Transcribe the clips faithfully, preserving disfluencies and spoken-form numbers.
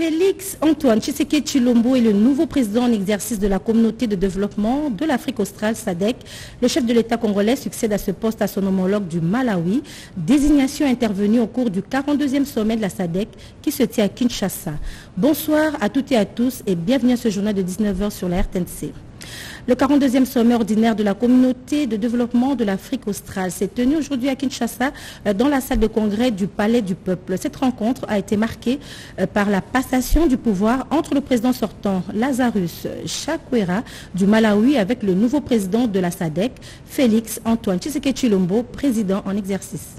Félix Antoine Tshisekedi Tshilombo est le nouveau président en exercice de la communauté de développement de l'Afrique australe, S A D C. Le chef de l'État congolais succède à ce poste à son homologue du Malawi. Désignation intervenue au cours du quarante-deuxième sommet de la S A D C qui se tient à Kinshasa. Bonsoir à toutes et à tous et bienvenue à ce journal de dix-neuf heures sur la R T N C. Le quarante-deuxième sommet ordinaire de la communauté de développement de l'Afrique australe s'est tenu aujourd'hui à Kinshasa dans la salle de congrès du Palais du Peuple. Cette rencontre a été marquée par la passation du pouvoir entre le président sortant Lazarus Chakwera du Malawi avec le nouveau président de la S A D C, Félix Antoine Tshisekedi Tshilombo, président en exercice.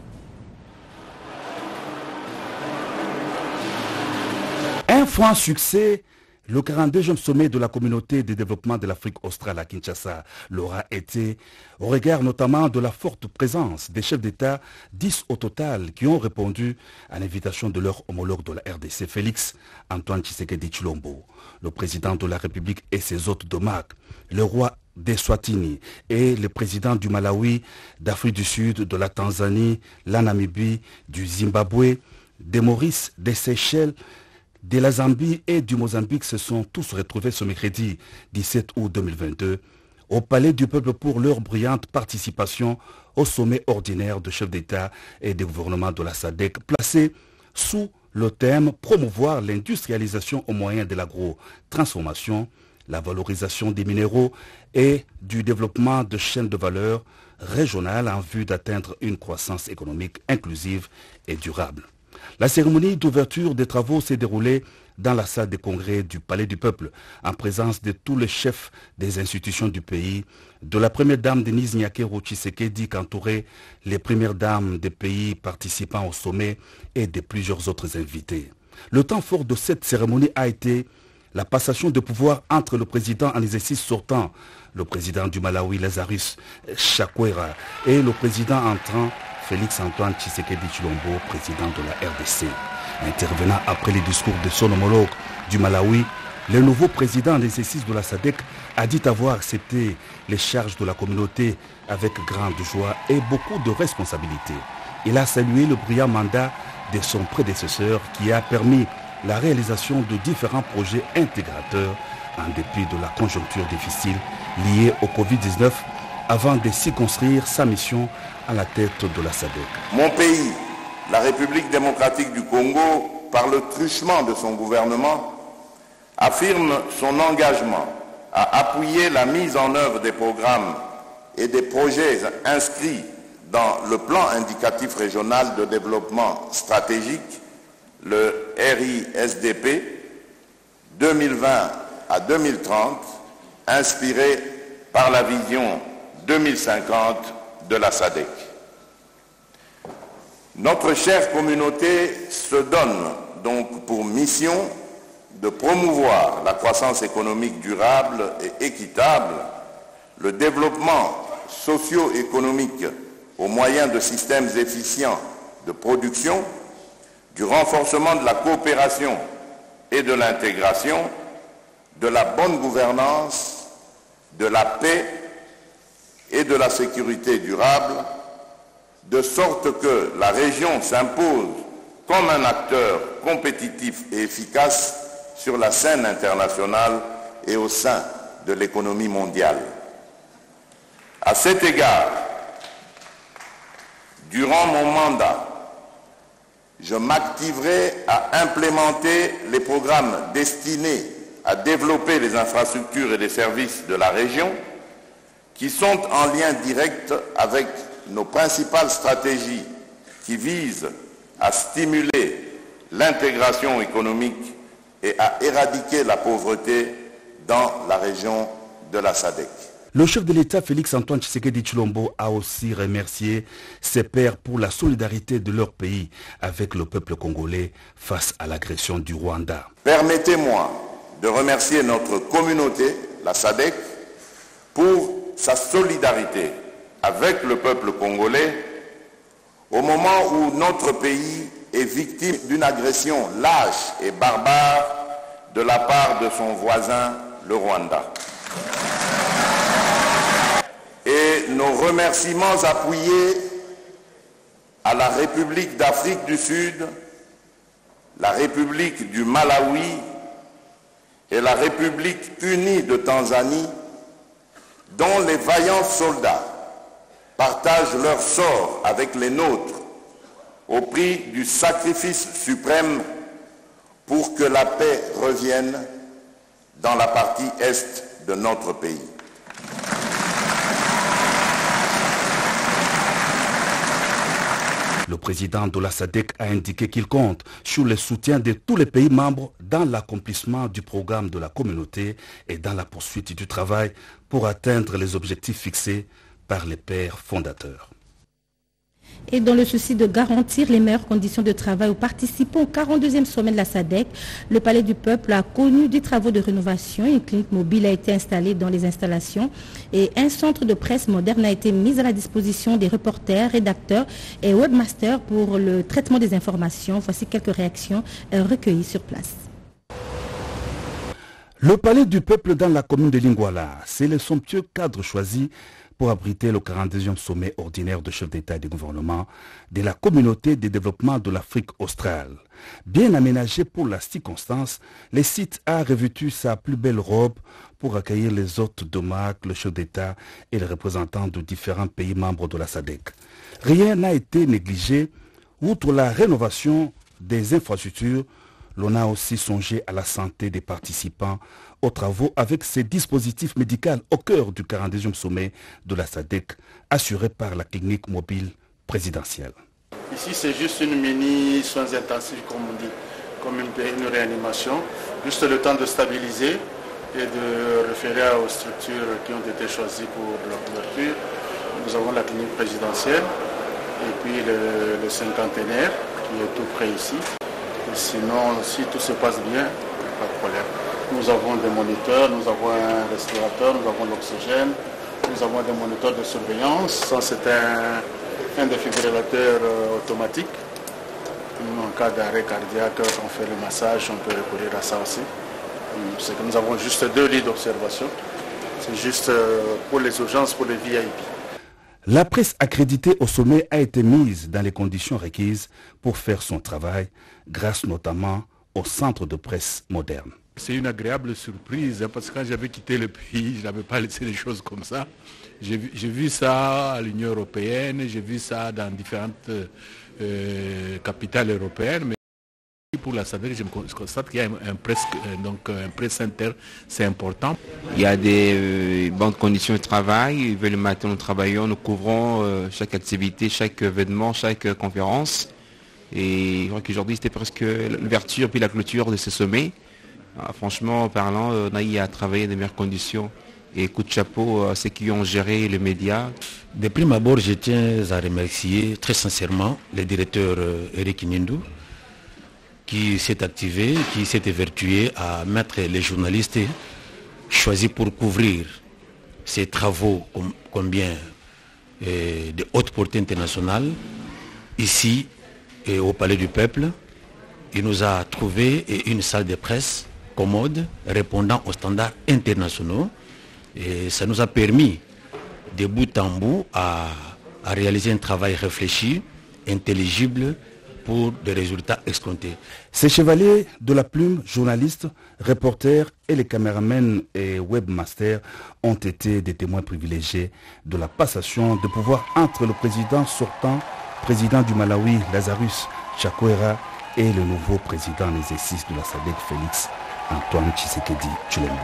Un franc succès. Le quarante-deuxième sommet de la communauté de développement de l'Afrique australe à Kinshasa l'aura été, au regard notamment de la forte présence des chefs d'État, dix au total, qui ont répondu à l'invitation de leur homologue de la R D C, Félix Antoine Tshisekedi Tshilombo, le président de la République et ses hôtes d'Omak, le roi d'Eswatini et le président du Malawi, d'Afrique du Sud, de la Tanzanie, la Namibie, du Zimbabwe, des Maurice, des Seychelles, de la Zambie et du Mozambique se sont tous retrouvés ce mercredi dix-sept août deux mille vingt-deux au Palais du Peuple pour leur brillante participation au sommet ordinaire de chefs d'État et de gouvernement de la S A D C placé sous le thème « Promouvoir l'industrialisation au moyen de l'agro-transformation, la valorisation des minéraux et du développement de chaînes de valeur régionales en vue d'atteindre une croissance économique inclusive et durable ». La cérémonie d'ouverture des travaux s'est déroulée dans la salle des congrès du Palais du Peuple, en présence de tous les chefs des institutions du pays, de la première dame Denise Nyakero Tshisekedi, qu'entouraient les premières dames des pays participants au sommet et de plusieurs autres invités. Le temps fort de cette cérémonie a été la passation de pouvoir entre le président en exercice sortant, le président du Malawi Lazarus Chakwera, et le président entrant Félix Antoine Tshisekedi Tshilombo, président de la R D C. Intervenant après les discours de son homologue du Malawi, le nouveau président en exercice de la S A D C a dit avoir accepté les charges de la communauté avec grande joie et beaucoup de responsabilités. Il a salué le brillant mandat de son prédécesseur qui a permis la réalisation de différents projets intégrateurs en dépit de la conjoncture difficile liée au Covid dix-neuf avant de circonscrire sa mission à la tête de la S A D C. Mon pays, la République démocratique du Congo, par le truchement de son gouvernement, affirme son engagement à appuyer la mise en œuvre des programmes et des projets inscrits dans le plan indicatif régional de développement stratégique, le R I S D P, deux mille vingt à deux mille trente, inspiré par la vision deux mille cinquante de la S A D C. Notre chère communauté se donne donc pour mission de promouvoir la croissance économique durable et équitable, le développement socio-économique au moyen de systèmes efficients de production, du renforcement de la coopération et de l'intégration, de la bonne gouvernance, de la paix et de la sécurité durable, de sorte que la région s'impose comme un acteur compétitif et efficace sur la scène internationale et au sein de l'économie mondiale. À cet égard, durant mon mandat, je m'activerai à implémenter les programmes destinés à développer les infrastructures et les services de la région qui sont en lien direct avec nos principales stratégies qui visent à stimuler l'intégration économique et à éradiquer la pauvreté dans la région de la S A D C. Le chef de l'État Félix Antoine Tshisekedi Tshilombo a aussi remercié ses pairs pour la solidarité de leur pays avec le peuple congolais face à l'agression du Rwanda. Permettez-moi de remercier notre communauté, la S A D C, pour sa solidarité avec le peuple congolais au moment où notre pays est victime d'une agression lâche et barbare de la part de son voisin, le Rwanda. Et nos remerciements appuyés à la République d'Afrique du Sud la République du Malawi et la République unie de Tanzanie, dont les vaillants soldats partagent leur sort avec les nôtres au prix du sacrifice suprême pour que la paix revienne dans la partie est de notre pays. Le président de la S A D C a indiqué qu'il compte sur le soutien de tous les pays membres dans l'accomplissement du programme de la communauté et dans la poursuite du travail pour atteindre les objectifs fixés par les pères fondateurs. Et dans le souci de garantir les meilleures conditions de travail aux participants au quarante-deuxième sommet de la S A D C, le Palais du Peuple a connu des travaux de rénovation. Une clinique mobile a été installée dans les installations et un centre de presse moderne a été mis à la disposition des reporters, rédacteurs et webmasters pour le traitement des informations. Voici quelques réactions recueillies sur place. Le Palais du Peuple dans la commune de Lingouala, c'est le somptueux cadre choisi pour abriter le quarante-deuxième sommet ordinaire de chefs d'État et de gouvernement de la communauté de développement de l'Afrique australe. Bien aménagé pour la circonstance, le site a revêtu sa plus belle robe pour accueillir les hôtes d'Omak, le chef d'État et les représentants de différents pays membres de la S A D C. Rien n'a été négligé. Outre la rénovation des infrastructures, l'on a aussi songé à la santé des participants aux travaux avec ces dispositifs médicaux au cœur du quarante-deuxième sommet de la S A D C, assuré par la clinique mobile présidentielle. Ici, c'est juste une mini soins intensifs, comme on dit, comme une, une réanimation, juste le temps de stabiliser et de référer aux structures qui ont été choisies pour leur couverture. Nous avons la clinique présidentielle et puis le, le cinquantenaire qui est tout près ici. Et sinon, si tout se passe bien, pas de problème. Nous avons des moniteurs, nous avons un respirateur, nous avons l'oxygène, nous avons des moniteurs de surveillance. Ça, c'est un, un défibrillateur euh, automatique. En cas d'arrêt cardiaque, on fait le massage, on peut recourir à ça aussi. C'est que nous avons juste deux lits d'observation. C'est juste euh, pour les urgences, pour les V I P. La presse accréditée au sommet a été mise dans les conditions requises pour faire son travail, grâce notamment au centre de presse moderne. C'est une agréable surprise, hein, parce que quand j'avais quitté le pays, je n'avais pas laissé les choses comme ça. J'ai vu, j'ai vu ça à l'Union européenne, j'ai vu ça dans différentes euh, capitales européennes. Mais pour la S A D C, je constate qu'il y a un, un, presse, donc un presse center, c'est important. Il y a des euh, bonnes conditions de travail. Le matin, nous travaillons, nous couvrons euh, chaque activité, chaque événement, chaque euh, conférence. Et je crois qu'aujourd'hui, c'était presque l'ouverture puis la clôture de ce sommet. Ah, franchement parlant, on a eu à travailler dans de meilleures conditions. Et coup de chapeau à ceux qui ont géré les médias. De prime abord, je tiens à remercier très sincèrement le directeur euh, Eric Nindou, qui s'est activé, qui s'est évertué à mettre les journalistes choisis pour couvrir ces travaux com combien euh, de haute portée internationale ici et au Palais du Peuple. Il nous a trouvé une salle de presse commode répondant aux standards internationaux et ça nous a permis de bout en bout à, à réaliser un travail réfléchi, intelligible, pour des résultats escomptés. Ces chevaliers de la plume, journalistes, reporters et les caméramens et webmasters ont été des témoins privilégiés de la passation de pouvoir entre le président sortant, président du Malawi, Lazarus Chakwera, et le nouveau président en exercice de la S A D C, Félix Antoine Tshisekedi Tshilombo.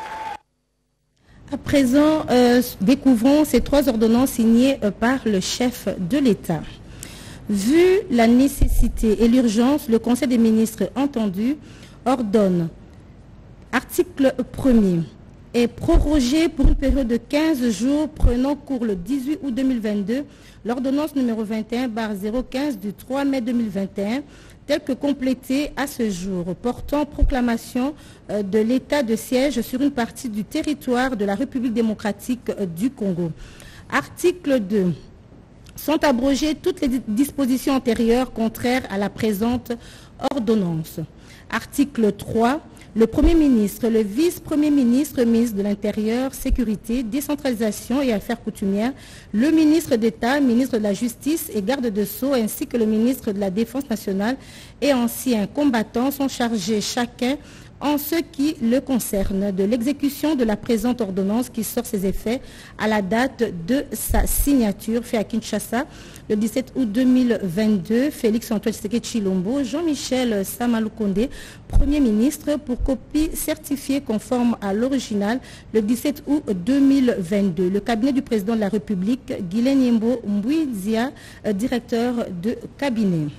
À présent, euh, découvrons ces trois ordonnances signées euh, par le chef de l'État. Vu la nécessité et l'urgence, le Conseil des ministres entendu ordonne, article premier, est prorogé pour une période de quinze jours prenant cours le dix-huit août deux mille vingt-deux, l'ordonnance numéro vingt et un barre zéro quinze du trois mai deux mille vingt et un, telle que complétée à ce jour, portant proclamation de l'état de siège sur une partie du territoire de la République démocratique du Congo. Article deux. Sont abrogées toutes les dispositions antérieures contraires à la présente ordonnance. Article trois. le Premier ministre, le vice-premier ministre, ministre de l'Intérieur, Sécurité, Décentralisation et Affaires coutumières, le ministre d'État, ministre de la Justice et garde de Sceaux, ainsi que le ministre de la Défense nationale et anciens combattants sont chargés chacun en ce qui le concerne de l'exécution de la présente ordonnance qui sort ses effets à la date de sa signature, fait à Kinshasa le dix-sept août deux mille vingt-deux. Félix Antoine Tshisekedi Tshilombo, Jean-Michel Samaloukonde, Premier ministre, pour copie certifiée conforme à l'original le dix-sept août deux mille vingt-deux. Le cabinet du président de la République, Guilain Yembo Mbouizia, directeur de cabinet.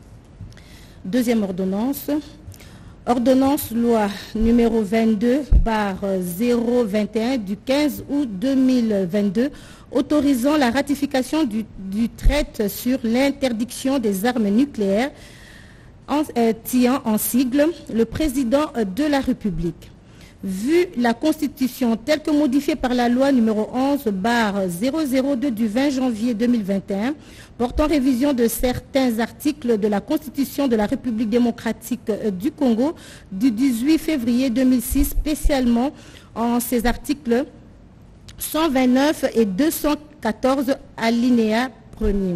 Deuxième ordonnance. Ordonnance loi numéro vingt-deux barre zéro vingt et un du quinze août deux mille vingt-deux autorisant la ratification du, du traité sur l'interdiction des armes nucléaires en euh, tiant en sigle le président de la République. Vu la Constitution telle que modifiée par la loi numéro onze barre zéro zéro deux du vingt janvier deux mille vingt et un portant révision de certains articles de la Constitution de la République démocratique du Congo du dix-huit février deux mille six, spécialement en ces articles cent vingt-neuf et deux cent quatorze alinéa premier.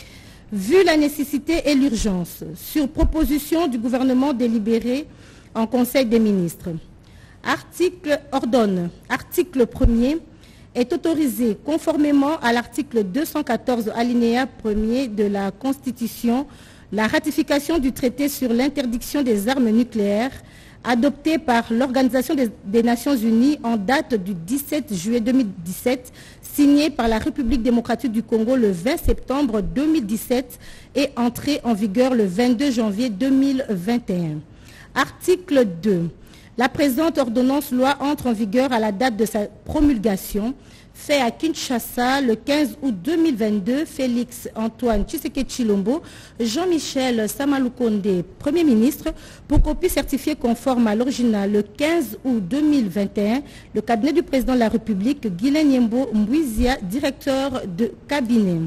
Vu la nécessité et l'urgence, sur proposition du gouvernement délibéré en Conseil des ministres, Article ordonne, article premier, est autorisé conformément à l'article deux cent quatorze alinéa premier de la Constitution la ratification du traité sur l'interdiction des armes nucléaires adopté par l'Organisation des, des Nations Unies en date du dix-sept juillet deux mille dix-sept, signé par la République démocratique du Congo le vingt septembre deux mille dix-sept et entré en vigueur le vingt-deux janvier deux mille vingt et un. Article deux. La présente ordonnance loi entre en vigueur à la date de sa promulgation, fait à Kinshasa le quinze août deux mille vingt-deux. Félix Antoine Tshisekedi Tshilombo, Jean-Michel Samaloukonde, Premier ministre, pour copie certifiée conforme à l'original le quinze août deux mille vingt et un. Le cabinet du président de la République, Guilain Yembo Mbouizia, directeur de cabinet.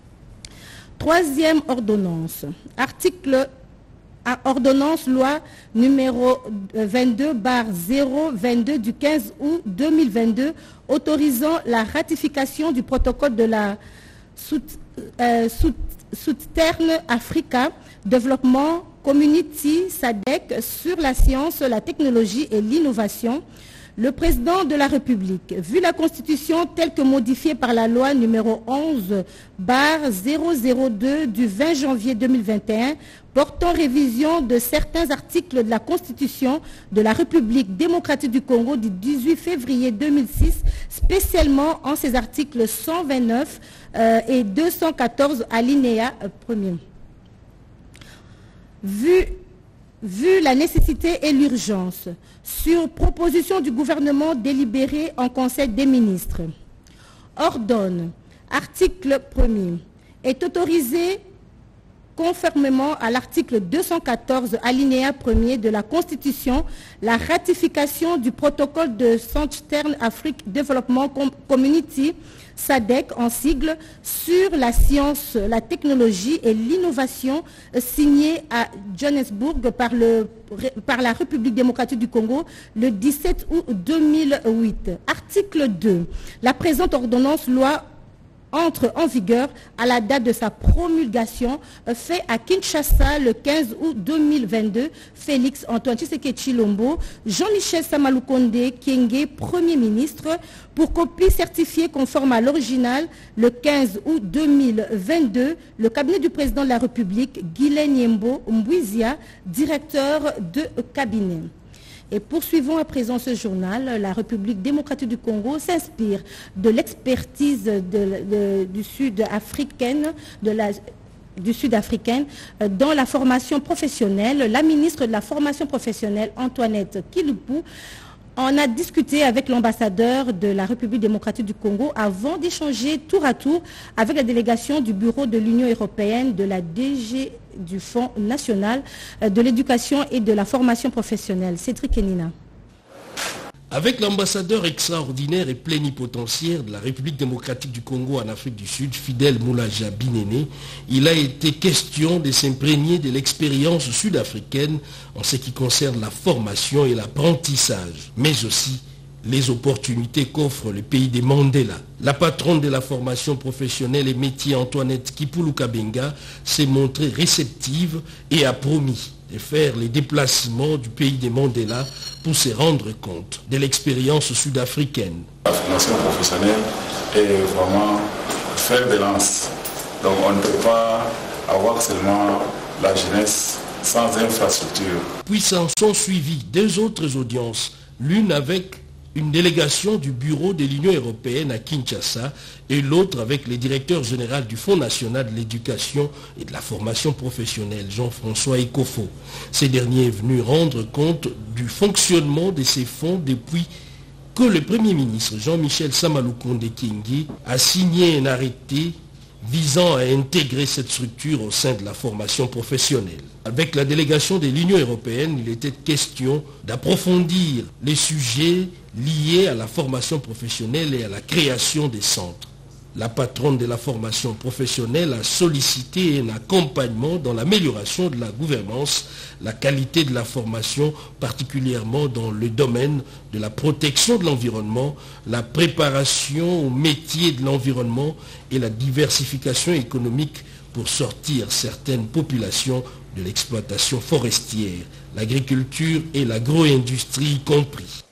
Troisième ordonnance. Article à ordonnance loi numéro vingt-deux barre zéro vingt-deux du quinze août deux mille vingt-deux autorisant la ratification du protocole de la Southern euh, Africa Development Community S A D C sur la science, la technologie et l'innovation. Le président de la République, vu la Constitution telle que modifiée par la loi numéro onze barre zéro zéro deux du vingt janvier deux mille vingt et un, portant révision de certains articles de la Constitution de la République démocratique du Congo du dix-huit février deux mille six, spécialement en ses articles cent vingt-neuf euh, et deux cent quatorze alinéa premier. Vu Vu la nécessité et l'urgence, sur proposition du gouvernement délibéré en Conseil des ministres, ordonne, article premier, est autorisé conformément à l'article deux cent quatorze alinéa premier de la Constitution la ratification du protocole de Southern Africa Development Community S A D C en sigle sur la science, la technologie et l'innovation signé à Johannesburg par, le, par la République démocratique du Congo le dix-sept août deux mille huit. Article deux. La présente ordonnance loi entre en vigueur à la date de sa promulgation, fait à Kinshasa le quinze août deux mille vingt-deux. Félix Antoine Tshisekedi Tshilombo, Jean-Michel Samaloukonde Kyenge, Premier ministre, pour copie certifiée conforme à l'original le quinze août deux mille vingt-deux. Le cabinet du président de la République, Guilain Yembo Mbouizia, directeur de cabinet. Et poursuivons à présent ce journal. La République démocratique du Congo s'inspire de l'expertise de, de, du sud-africaine, de la, du sud-africaine dans la formation professionnelle. La ministre de la formation professionnelle, Antoinette Kilupou, en a discuté avec l'ambassadeur de la République démocratique du Congo avant d'échanger tour à tour avec la délégation du bureau de l'Union européenne, de la D G du Fonds national de l'éducation et de la formation professionnelle. Cédric Kenina. Avec l'ambassadeur extraordinaire et plénipotentiaire de la République démocratique du Congo en Afrique du Sud, Fidèle Moulaja Binene, il a été question de s'imprégner de l'expérience sud-africaine en ce qui concerne la formation et l'apprentissage, mais aussi les opportunités qu'offre le pays des Mandela. La patronne de la formation professionnelle et métier Antoinette Kipulu Kabenga s'est montrée réceptive et a promis de faire les déplacements du pays des Mandela pour se rendre compte de l'expérience sud-africaine. La formation professionnelle est vraiment fer de lance. Donc on ne peut pas avoir seulement la jeunesse sans infrastructure. Puis s'en sont suivies deux autres audiences, l'une avec une délégation du bureau de l'Union européenne à Kinshasa et l'autre avec le directeur général du Fonds national de l'éducation et de la formation professionnelle, Jean-François Ekofo. Ces derniers est venu rendre compte du fonctionnement de ces fonds depuis que le Premier ministre Jean-Michel Samaloukonde Kingi a signé un arrêté visant à intégrer cette structure au sein de la formation professionnelle. Avec la délégation de l'Union européenne, il était question d'approfondir les sujets liés à la formation professionnelle et à la création des centres. La patronne de la formation professionnelle a sollicité un accompagnement dans l'amélioration de la gouvernance, la qualité de la formation, particulièrement dans le domaine de la protection de l'environnement, la préparation au métier de l'environnement et la diversification économique pour sortir certaines populations de l'exploitation forestière, l'agriculture et l'agro-industrie y compris.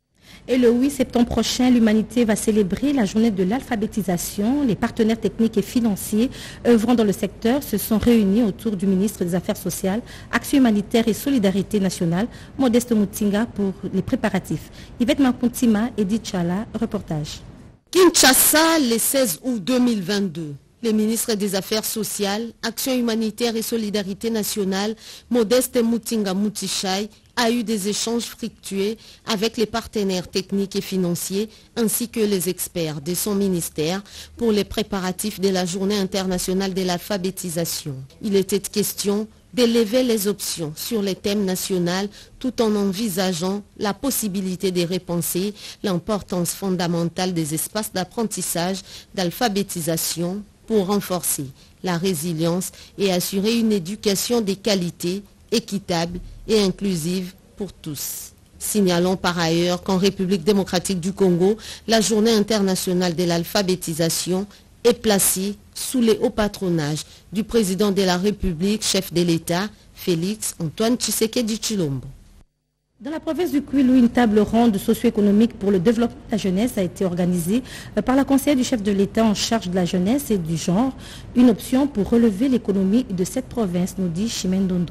Et le huit septembre prochain, l'humanité va célébrer la journée de l'alphabétisation. Les partenaires techniques et financiers œuvrant dans le secteur se sont réunis autour du ministre des Affaires sociales, Action humanitaire et solidarité nationale, Modeste Mutinga, pour les préparatifs. Yvette Mapuntima, Edith Chala, reportage. Kinshasa, le seize août deux mille vingt-deux. Le ministre des Affaires sociales, Action humanitaire et solidarité nationale, Modeste Mutinga Mutichai, a eu des échanges fructueux avec les partenaires techniques et financiers ainsi que les experts de son ministère pour les préparatifs de la Journée internationale de l'alphabétisation. Il était question d'élever les options sur les thèmes nationaux tout en envisageant la possibilité de repenser l'importance fondamentale des espaces d'apprentissage d'alphabétisation pour renforcer la résilience et assurer une éducation de qualité, équitable et inclusive pour tous. Signalons par ailleurs qu'en République démocratique du Congo, la Journée internationale de l'alphabétisation est placée sous les hauts patronages du président de la République, chef de l'État, Félix Antoine Tshisekedi Tshilombo. Dans la province du Kwilu, une table ronde socio-économique pour le développement de la jeunesse a été organisée par la conseillère du chef de l'État en charge de la jeunesse et du genre, une option pour relever l'économie de cette province, nous dit Chimène Dondo.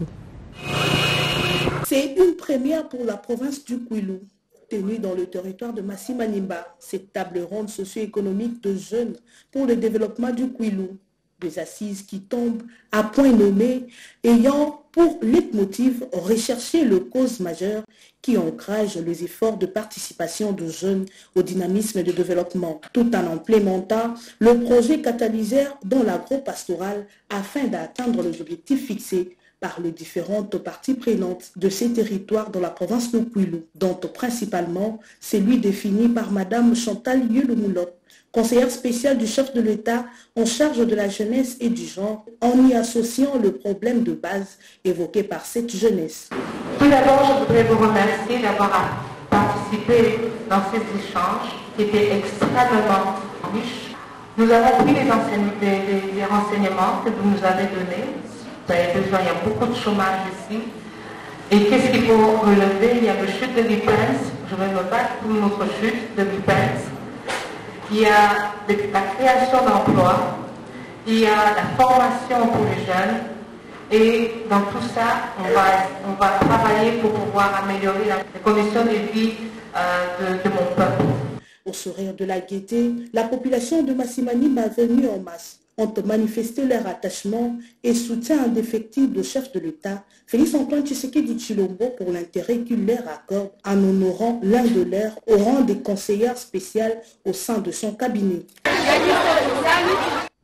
C'est une première pour la province du Kwilu, tenue dans le territoire de Massi-Manimba. Cette table ronde socio-économique de jeunes pour le développement du Kwilu. Des assises qui tombent à point nommé, ayant pour leitmotiv rechercher le cause majeure qui encourage les efforts de participation de jeunes au dynamisme de développement, tout en implémentant le projet catalyseur dans l'agro-pastoral afin d'atteindre les objectifs fixés par les différentes parties prenantes de ces territoires dans la province de Kwilu, dont principalement celui défini par Madame Chantal Yulumulop, conseillère spéciale du chef de l'État en charge de la jeunesse et du genre, en y associant le problème de base évoqué par cette jeunesse. Tout d'abord, je voudrais vous remercier d'avoir participé dans ces échanges qui étaient extrêmement riches. Nous avons pris les, les, les renseignements que vous nous avez donnés. Vous avez besoin, il y a beaucoup de chômage ici. Et qu'est-ce qu'il faut relever? Il y a le chute de l'Ipens. Je vais me battre pour notre chute de l'Ipens. Il y a la création d'emplois, il y a la formation pour les jeunes, et dans tout ça, on va, on va travailler pour pouvoir améliorer les conditions de vie euh, de, de mon peuple. Au sourire de la gaieté, la population de Massi-Manimba venue en masse ont manifesté leur attachement et soutien indéfectible au chef de l'État, Félix Antoine Tshisekedi Tshilombo, pour l'intérêt qu'il leur accorde en honorant l'un de leurs au rang des conseillères spéciales au sein de son cabinet.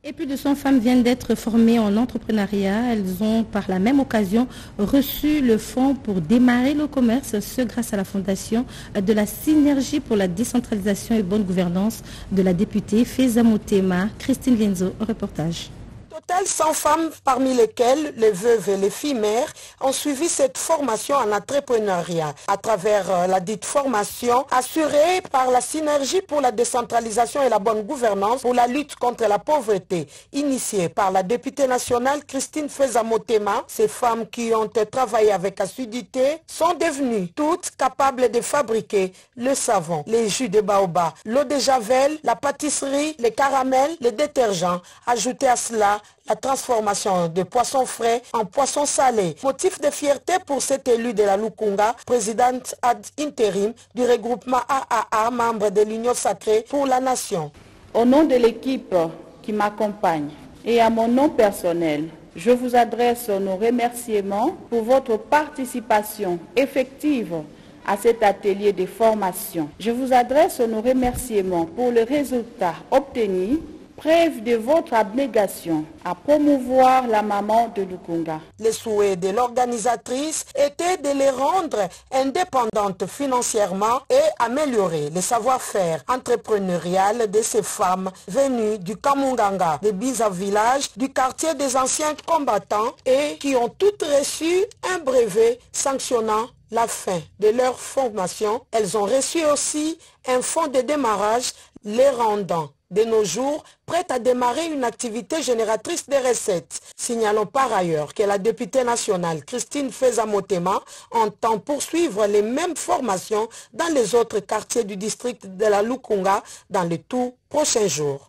Et plus de cent femmes viennent d'être formées en entrepreneuriat. Elles ont par la même occasion reçu le fonds pour démarrer le commerce, ce grâce à la fondation de la Synergie pour la décentralisation et bonne gouvernance de la députée Feza Motema. Christine Lenzo, reportage. Total cent femmes, parmi lesquelles les veuves et les filles mères, ont suivi cette formation en entrepreneuriat. À travers la dite formation, assurée par la Synergie pour la décentralisation et la bonne gouvernance pour la lutte contre la pauvreté, initiée par la députée nationale Christine Feza Motema, ces femmes qui ont travaillé avec assiduité sont devenues toutes capables de fabriquer le savon, les jus de baobab, l'eau de javel, la pâtisserie, les caramels, les détergents. Ajoutez à cela la transformation de poissons frais en poissons salés. Motif de fierté pour cet élu de la Lukunga, présidente ad intérim du regroupement A A A, membre de l'Union sacrée pour la nation. Au nom de l'équipe qui m'accompagne et à mon nom personnel, je vous adresse nos remerciements pour votre participation effective à cet atelier de formation. Je vous adresse nos remerciements pour le résultat obtenu, preuve de votre abnégation à promouvoir la maman de Lukunga. Le souhait de l'organisatrice était de les rendre indépendantes financièrement et améliorer le savoir-faire entrepreneurial de ces femmes venues du Kamunganga, des Biza Village, du quartier des anciens combattants et qui ont toutes reçu un brevet sanctionnant la fin de leur formation. Elles ont reçu aussi un fonds de démarrage les rendant de nos jours prête à démarrer une activité génératrice de recettes. Signalons par ailleurs que la députée nationale Christine Feza Motema entend poursuivre les mêmes formations dans les autres quartiers du district de la Lukunga dans les tout prochains jours.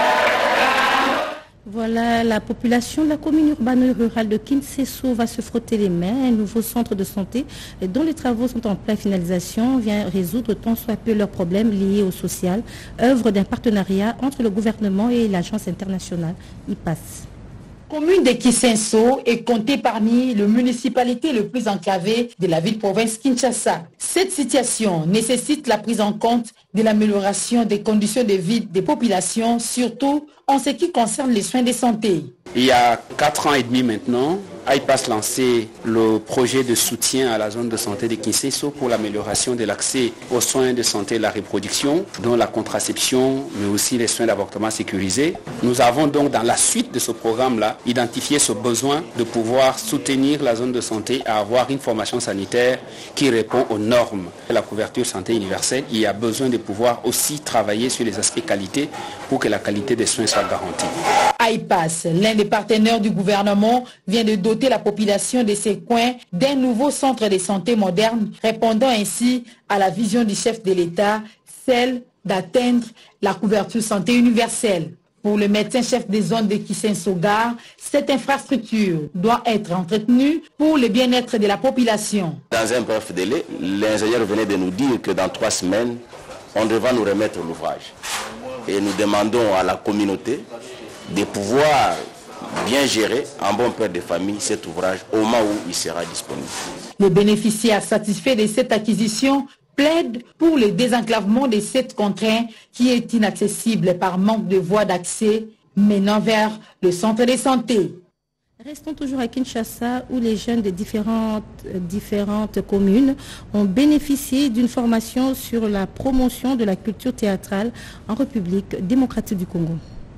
Voilà, la population de la commune urbaine et rurale de Kinseso va se frotter les mains. Un nouveau centre de santé dont les travaux sont en pleine finalisation vient résoudre tant soit peu leurs problèmes liés au social, œuvre d'un partenariat entre le gouvernement et l'agence internationale I P A S. Commune de Kisenso est comptée parmi les municipalités les plus enclavées de la ville-province Kinshasa. Cette situation nécessite la prise en compte de l'amélioration des conditions de vie des populations, surtout en ce qui concerne les soins de santé. Il y a quatre ans et demi maintenant, I P A S lancé le projet de soutien à la zone de santé de Kinseso pour l'amélioration de l'accès aux soins de santé et la reproduction, dont la contraception, mais aussi les soins d'avortement sécurisés. Nous avons donc dans la suite de ce programme-là identifié ce besoin de pouvoir soutenir la zone de santé à avoir une formation sanitaire qui répond aux normes de la couverture santé universelle. Il y a besoin de pouvoir aussi travailler sur les aspects qualité pour que la qualité des soins soit garantie. I P A S, l'un des partenaires du gouvernement, vient de doter la population de ces coins d'un nouveau centre de santé moderne, répondant ainsi à la vision du chef de l'État, celle d'atteindre la couverture santé universelle. Pour le médecin-chef des zones de Kisenso-Gare, cette infrastructure doit être entretenue pour le bien-être de la population. Dans un bref délai, l'ingénieur venait de nous dire que dans trois semaines, on devra nous remettre l'ouvrage. Et nous demandons à la communauté de pouvoir bien gérer en bon père de famille cet ouvrage au moment où il sera disponible. Les bénéficiaires satisfaits de cette acquisition plaident pour le désenclavement de cette contrainte qui est inaccessible par manque de voies d'accès menant vers le centre de santé. Restons toujours à Kinshasa où les jeunes de différentes, différentes communes ont bénéficié d'une formation sur la promotion de la culture théâtrale en République démocratique du Congo.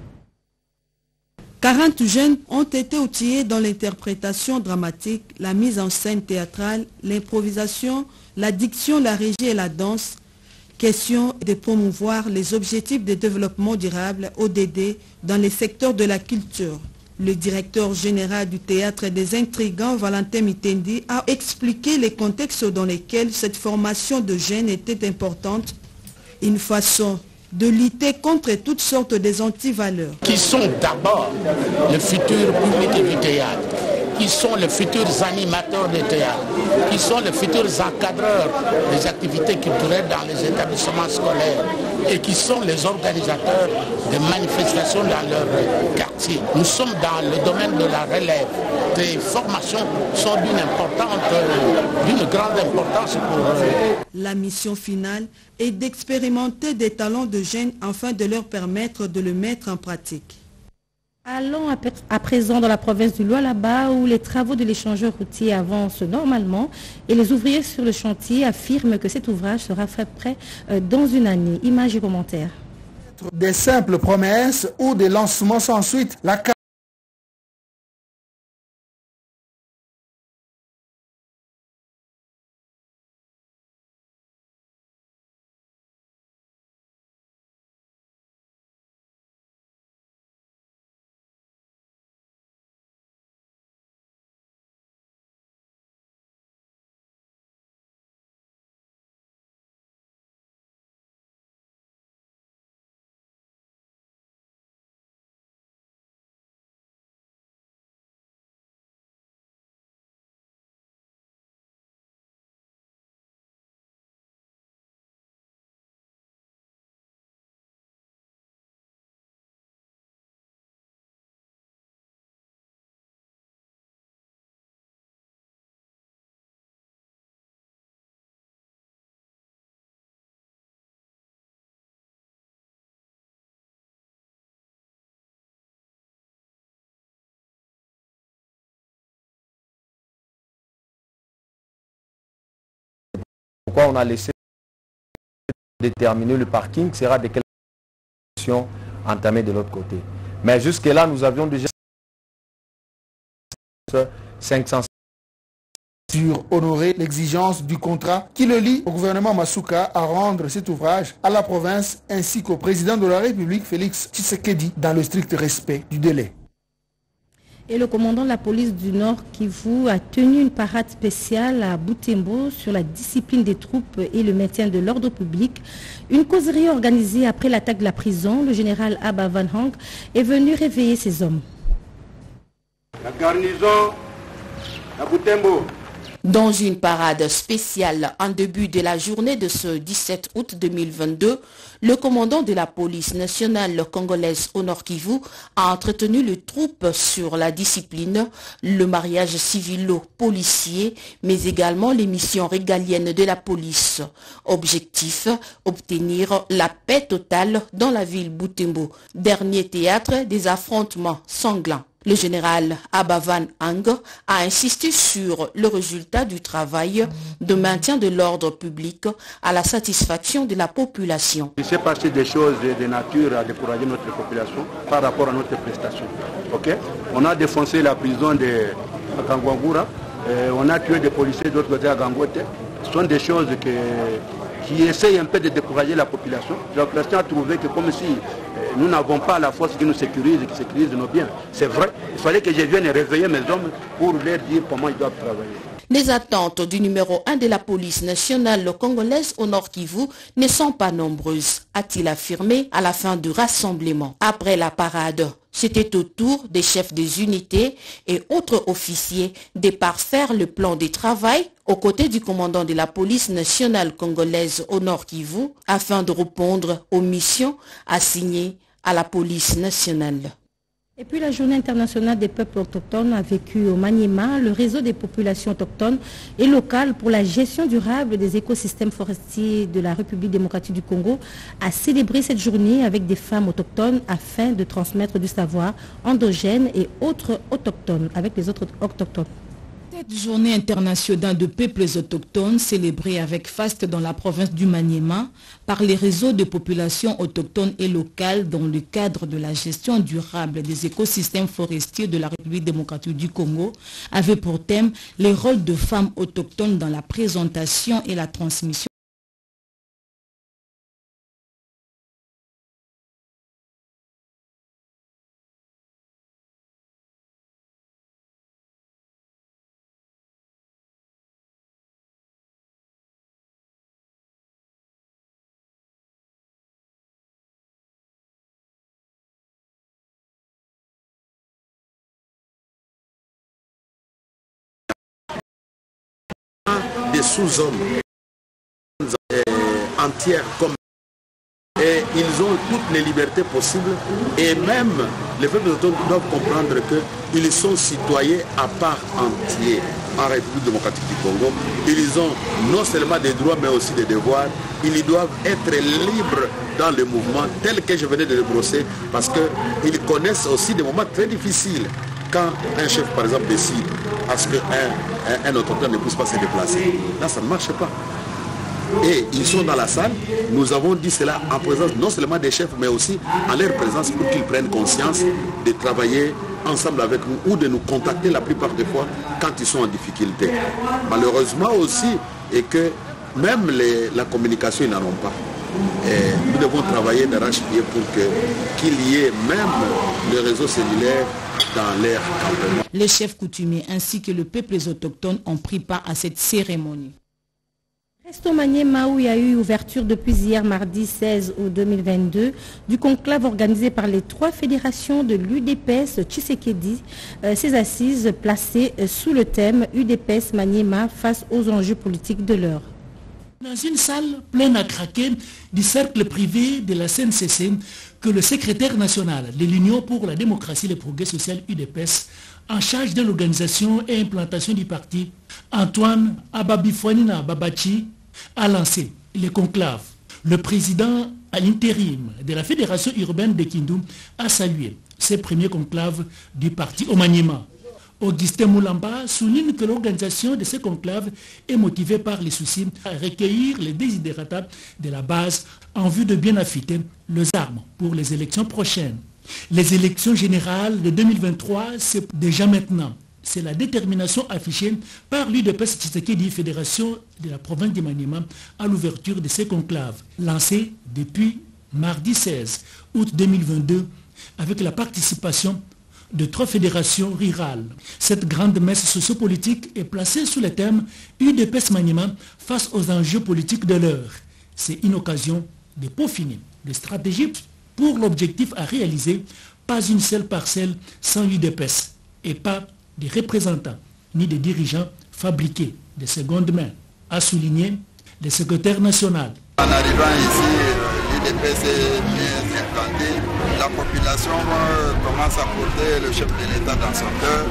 quarante jeunes ont été outillés dans l'interprétation dramatique, la mise en scène théâtrale, l'improvisation, la diction, la régie et la danse. Question de promouvoir les objectifs de développement durable O D D dans les secteurs de la culture. Le directeur général du théâtre des intrigants, Valentin Mitendi, a expliqué les contextes dans lesquels cette formation de jeunes était importante. Une façon de lutter contre toutes sortes des antivaleurs. Qui sont d'abord le futur public du théâtre, qui sont les futurs animateurs de théâtre, qui sont les futurs encadreurs des activités culturelles dans les établissements scolaires et qui sont les organisateurs de manifestations dans leur quartier. Nous sommes dans le domaine de la relève. Les formations sont d'une importante, d'une grande importance pour eux. La mission finale est d'expérimenter des talents de jeunes afin de leur permettre de le mettre en pratique. Allons à, à présent dans la province du Lualaba où les travaux de l'échangeur routier avancent normalement et les ouvriers sur le chantier affirment que cet ouvrage sera fait prêt euh, dans une année. Images et commentaires. Des simples promesses ou des lancements sans suite. La Pourquoi on a laissé déterminer le parking sera de quelle condition entamée de l'autre côté. Mais jusque-là, nous avions déjà cinq cents. Sur honorer l'exigence du contrat qui le lie au gouvernement Masuka à rendre cet ouvrage à la province ainsi qu'au président de la République Félix Tshisekedi dans le strict respect du délai. Et le commandant de la police du Nord Kivu a tenu une parade spéciale à Butembo sur la discipline des troupes et le maintien de l'ordre public. Une causerie organisée après l'attaque de la prison. Le général Abba Van Hank est venu réveiller ses hommes. La garnison à Butembo. Dans une parade spéciale en début de la journée de ce dix-sept août deux mille vingt-deux, le commandant de la police nationale congolaise au Nord Kivu a entretenu les troupes sur la discipline, le mariage civilo-policier, mais également les missions régaliennes de la police. Objectif, obtenir la paix totale dans la ville Butembo, dernier théâtre des affrontements sanglants. Le général Abba Van Hank a insisté sur le résultat du travail de maintien de l'ordre public à la satisfaction de la population. Il s'est passé des choses de nature à décourager notre population par rapport à notre prestation. Okay? On a défoncé la prison de Kangwangura, on a tué des policiers d'autre côté à Gangote. Ce sont des choses que, qui essayent un peu de décourager la population. La population a trouvé que comme si nous n'avons pas la force qui nous sécurise et qui sécurise nos biens. C'est vrai, il fallait que je vienne réveiller mes hommes pour leur dire comment ils doivent travailler. Les attentes du numéro un de la police nationale congolaise au Nord Kivu ne sont pas nombreuses, a-t-il affirmé à la fin du rassemblement. Après la parade, c'était au tour des chefs des unités et autres officiers de parfaire le plan de travail aux côtés du commandant de la police nationale congolaise au Nord Kivu afin de répondre aux missions assignées à la police nationale. Et puis la journée internationale des peuples autochtones a vécu au Maniema, le réseau des populations autochtones et locales pour la gestion durable des écosystèmes forestiers de la République démocratique du Congo a célébré cette journée avec des femmes autochtones afin de transmettre du savoir endogène et autres autochtones avec les autres autochtones. Cette journée internationale de peuples autochtones célébrée avec faste dans la province du Maniema par les réseaux de populations autochtones et locales dans le cadre de la gestion durable des écosystèmes forestiers de la République démocratique du Congo avait pour thème les rôles de femmes autochtones dans la présentation et la transmission. Des sous-hommes euh, entières comme et ils ont toutes les libertés possibles et même les peuples autochtones doivent comprendre qu'ils sont citoyens à part entière. en République démocratique du Congo, ils ont non seulement des droits mais aussi des devoirs. Ils doivent être libres dans le mouvement tel que je venais de le brosser, parce qu'ils connaissent aussi des moments très difficiles. Quand un chef, par exemple, décide à ce qu'un un, un autochtone ne puisse pas se déplacer, là, ça ne marche pas. Et ils sont dans la salle, nous avons dit cela en présence non seulement des chefs, mais aussi en leur présence pour qu'ils prennent conscience de travailler ensemble avec nous ou de nous contacter la plupart des fois quand ils sont en difficulté. Malheureusement aussi, et que même les, la communication, ils n'en ont pas. Et nous devons travailler d'arrache-pied pour que, qu'il y ait même le réseau cellulaire dans l'air campement. Les chefs coutumiers ainsi que le peuple autochtone ont pris part à cette cérémonie. Reste au Maniema où il y a eu ouverture depuis hier mardi seize août deux mille vingt-deux du conclave organisé par les trois fédérations de l'U D P S Tshisekedi. Euh, ces assises placées sous le thème U D P S Maniema face aux enjeux politiques de l'heure. Dans une salle pleine à craquer du cercle privé de la C N C C, que le secrétaire national de l'Union pour la démocratie et le progrès social U D P S, en charge de l'organisation et implantation du parti, Antoine Ababifouanina Babachi, a lancé les conclaves. Le président à l'intérim de la Fédération urbaine de Kindu a salué ces premiers conclaves du parti au Maniema. Augustin Moulamba souligne que l'organisation de ces conclaves est motivée par les soucis à recueillir les désidératas de la base en vue de bien affûter les armes pour les élections prochaines. Les élections générales de deux mille vingt-trois, c'est déjà maintenant. C'est la détermination affichée par l'U D P S Tshisekedi, fédération de la province du Maniema, à l'ouverture de ces conclaves, lancés depuis mardi seize août deux mille vingt-deux, avec la participation de trois fédérations rurales. Cette grande messe sociopolitique est placée sous le thème U D P S Maniema face aux enjeux politiques de l'heure. C'est une occasion de peaufiner des stratégies pour l'objectif à réaliser, pas une seule parcelle sans U D P S et pas des représentants ni des dirigeants fabriqués de seconde main, a souligné le secrétaire national. En arrivant ici, l'U D P S est bien implanté. La population commence à porter le chef de l'État dans son cœur.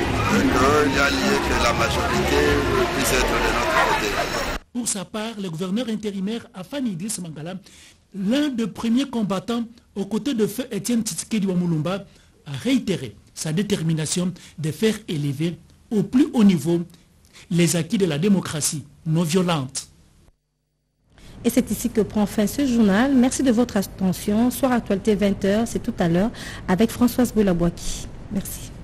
Il y a lieu que la majorité puisse être de notre côté. Pour sa part, le gouverneur intérimaire Afani Idriss Mangala, l'un des premiers combattants aux côtés de feu Étienne Tshisekedi Wamulumba, a réitéré sa détermination de faire élever au plus haut niveau les acquis de la démocratie non violente. Et c'est ici que prend fin ce journal. Merci de votre attention. Soir Actualité vingt heures, c'est tout à l'heure avec Françoise Boulabouaki. Merci.